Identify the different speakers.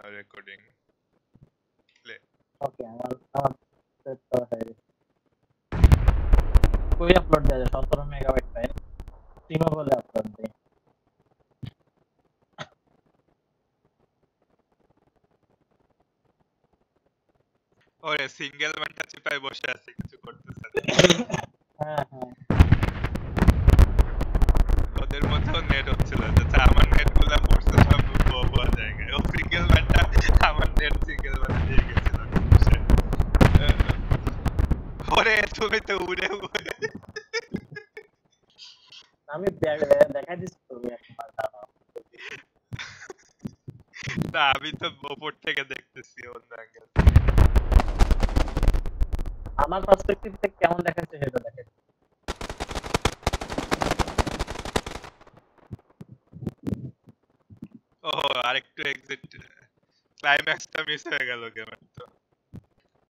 Speaker 1: Recording play.
Speaker 2: ওকে আমার set করা হয়ে গেছে। কই আপলোড দেওয়া যায়? 17 মেগাবাইট ফাইল স্টিমে বলে আপলোড দেই।
Speaker 1: ওরে সিঙ্গেল ম্যানটা চিপায় বসে আছে, কিছু করতেছে না।
Speaker 2: হ্যাঁ হ্যাঁ
Speaker 1: ওদের মধ্যেও নেট হচ্ছিল, আচ্ছা আমার নেট গুলা পড়ছে সব হওয়া জায়গায়। ও সিঙ্গেল ম্যানটা আমার নেট সিঙ্গেল ম্যানে দিয়ে গেছিল। ওরে তুমি তো উড়ে
Speaker 2: আমি দেখাই দিচ্ছি তুমি একবার দাঁড়াও।
Speaker 1: না, আমি তো ওপর থেকে দেখতেছি অন্য অ্যাঙ্গেল।
Speaker 2: আমার পার্সপেক্টিভ থেকে কেমন দেখাচ্ছে সেটা দেখে।
Speaker 1: ও আরেকটু এক্সিট, ক্লাইম্যাক্সটা মিস হয়ে গেল গেমের তো।